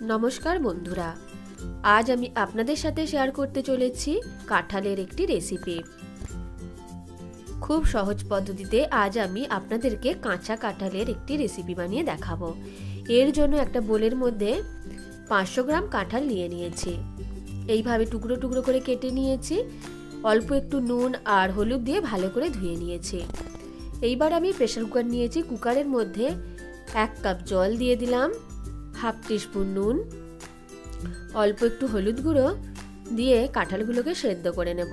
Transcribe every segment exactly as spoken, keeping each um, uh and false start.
নমস্কার বন্ধুরা, আজ আমি আপনাদের সাথে শেয়ার করতে চলেছি কাঁঠালের একটি রেসিপি। খুব সহজ পদ্ধতিতে আজ আমি আপনাদেরকে কাঁচা কাঁঠালের একটি রেসিপি বানিয়ে দেখাবো। এর জন্য একটা বোলের মধ্যে পাঁচশো গ্রাম কাঁঠাল নিয়ে নিয়েছি। এইভাবে টুকরো টুকরো করে কেটে নিয়েছি। অল্প একটু নুন আর হলুদ দিয়ে ভালো করে ধুয়ে নিয়েছি। এইবার আমি প্রেসার কুকার নিয়েছি। কুকারের মধ্যে এক কাপ জল দিয়ে দিলাম, হাফ টিস্পুন নুন, অল্প একটু হলুদ গুঁড়ো দিয়ে কাঁঠালগুলোকে সেদ্ধ করে নেব।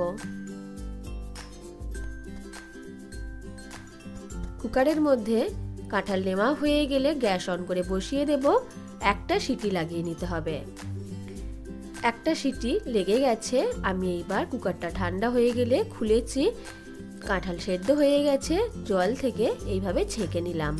কুকারের মধ্যে কাঁঠাল নেওয়া হয়ে গেলে গ্যাস অন করে বসিয়ে দেব। একটা সিটি লাগিয়ে নিতে হবে। একটা সিটি লেগে গেছে। আমি এইবার কুকারটা ঠান্ডা হয়ে গেলে খুলেছি। কাঁঠাল সেদ্ধ হয়ে গেছে। জল থেকে এইভাবে ছেঁকে নিলাম।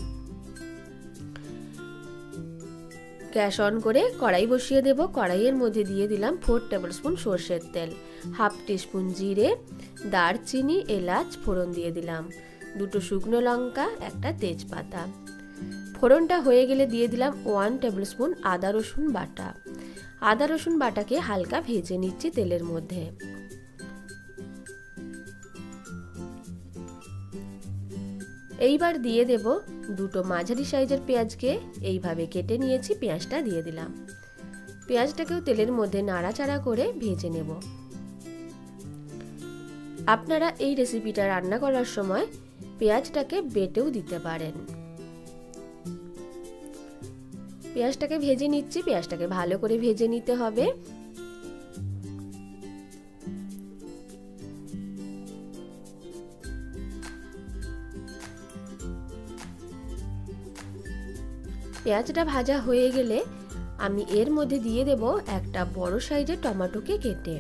গ্যাস অন করে কড়াই বসিয়ে দেব। কড়াইয়ের মধ্যে দিয়ে দিলাম ফোর টেবিল স্পুন সর্ষের তেল, হাফ টিস্পুন জিরে, দারচিনি, এলাচ ফোড়ন দিয়ে দিলাম, দুটো শুকনো লঙ্কা, একটা তেজপাতা। ফোড়নটা হয়ে গেলে দিয়ে দিলাম ওয়ান টেবিল স্পুন আদা রসুন বাটা। আদা রসুন বাটাকে হালকা ভেজে নিচ্ছি তেলের মধ্যে। এইবার দিয়ে দেব দুটো মাঝারি সাইজের পেঁয়াজকে এইভাবে কেটে নিয়েছি। পেঁয়াজটা দিয়ে দিলাম। পেঁয়াজটাকেও তেলের মধ্যে নাড়াচাড়া করে ভেজে নেব। আপনারা এই রেসিপিটা রান্না করার সময় পেঁয়াজটাকে বেটেও দিতে পারেন। পেঁয়াজটাকে ভেজে নিচ্ছি। পেঁয়াজটাকে ভালো করে ভেজে নিতে হবে। পেঁয়াজটা ভাজা হয়ে গেলে আমি এর মধ্যে দিয়ে দেব একটা বড় সাইজের টমেটোকে কেটে।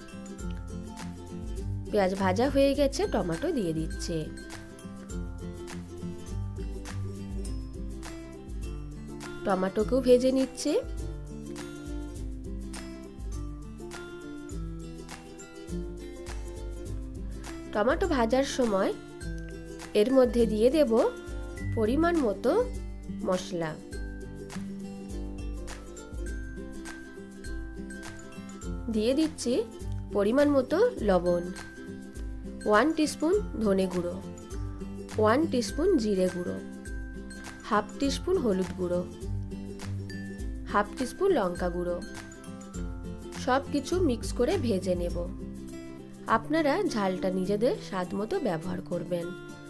পেঁয়াজ ভাজা হয়ে গেছে, টমেটো দিয়ে দিচ্ছে। টমেটোকেও ভেজে নিচ্ছে। টমেটো ভাজার সময় এর মধ্যে দিয়ে দেব পরিমাণ মতো মশলা। দিয়ে দিচ্ছি পরিমাণ মতো লবণ, ওয়ান টিস্পুন ধনে গুঁড়ো, ওয়ান টিস্পুন জিরে গুঁড়ো, হাফ টিস্পুন হলুদ গুঁড়ো, হাফ টিস্পুন লঙ্কা গুঁড়ো। সব কিছু মিক্স করে ভেজে নেব। আপনারা ঝালটা নিজেদের স্বাদ মতো ব্যবহার করবেন।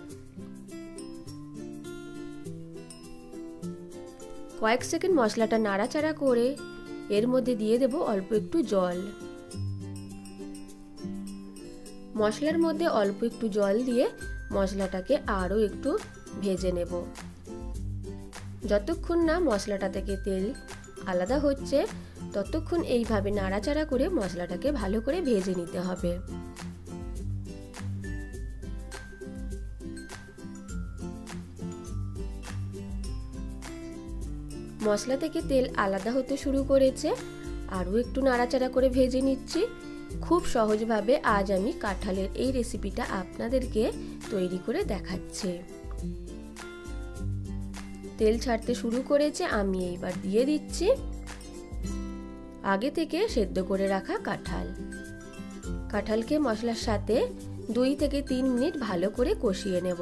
কয়েক সেকেন্ড মশলাটা নাড়াচাড়া করে এর মধ্যে দিয়ে দেব অল্প একটু জল। মশলার মধ্যে অল্প একটু জল দিয়ে মশলাটাকে আরও একটু ভেজে নেব। যতক্ষণ না মশলাটা থেকে তেল আলাদা হচ্ছে ততক্ষণ এইভাবে নাড়াচাড়া করে মশলাটাকে ভালো করে ভেজে নিতে হবে। মশলা থেকে তেল আলাদা হতে শুরু করেছে। আরও একটু নাড়াচাড়া করে ভেজে নিচ্ছি। খুব সহজভাবে আজ আমি কাঁঠালের এই রেসিপিটা আপনাদেরকে তৈরি করে দেখাচ্ছি। তেল ছাড়তে শুরু করেছে। আমি এইবার দিয়ে দিচ্ছি আগে থেকে সেদ্ধ করে রাখা কাঁঠাল। কাঁঠালকে মশলার সাথে দুই থেকে তিন মিনিট ভালো করে কষিয়ে নেব।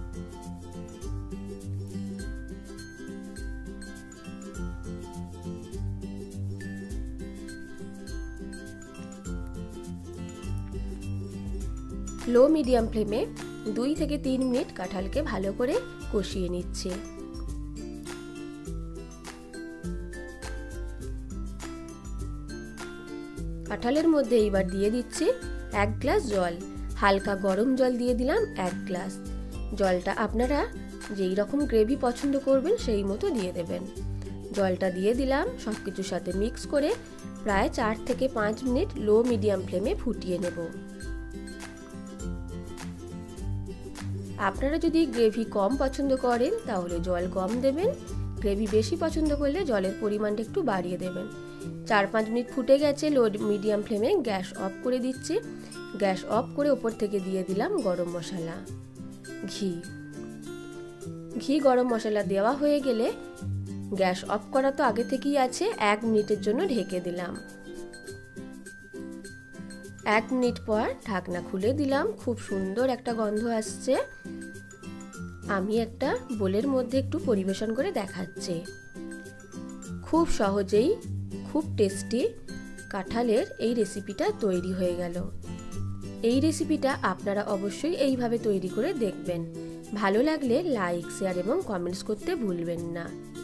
লো মিডিয়াম ফ্লেমে দুই থেকে তিন মিনিট কাঁঠালকে ভালো করে কষিয়ে নিচ্ছে। কাঁঠালের মধ্যে এইবার দিয়ে দিচ্ছি এক গ্লাস জল। হালকা গরম জল দিয়ে দিলাম এক গ্লাস। জলটা আপনারা যেই রকম গ্রেভি পছন্দ করবেন সেই মতো দিয়ে দেবেন। জলটা দিয়ে দিলাম। সব কিছুর সাথে মিক্স করে প্রায় চার থেকে পাঁচ মিনিট লো মিডিয়াম ফ্লেমে ফুটিয়ে নেব। আপনারা যদি গ্রেভি কম পছন্দ করেন তাহলে জল কম দেবেন। গ্রেভি বেশি পছন্দ করলে জলের পরিমাণটা একটু বাড়িয়ে দেবেন। চার পাঁচ মিনিট ফুটে গেছে। লো মিডিয়াম ফ্লেমে গ্যাস অফ করে দিচ্ছি। গ্যাস অফ করে ওপর থেকে দিয়ে দিলাম গরম মশলা, ঘি। ঘি গরম মশলা দেওয়া হয়ে গেলে গ্যাস অফ করা তো আগে থেকেই আছে, এক মিনিটের জন্য ঢেকে দিলাম। এক মিনিট পর ঢাকনা খুলে দিলাম, খুব সুন্দর একটা গন্ধ আসছে। আমি একটা বোলের মধ্যে একটু পরিবেশন করে দেখাচ্ছি। খুব সহজেই খুব টেস্টি কাঁঠালের এই রেসিপিটা তৈরি হয়ে গেল। এই রেসিপিটা আপনারা অবশ্যই এইভাবে তৈরি করে দেখবেন। ভালো লাগলে লাইক, শেয়ার এবং কমেন্টস করতে ভুলবেন না।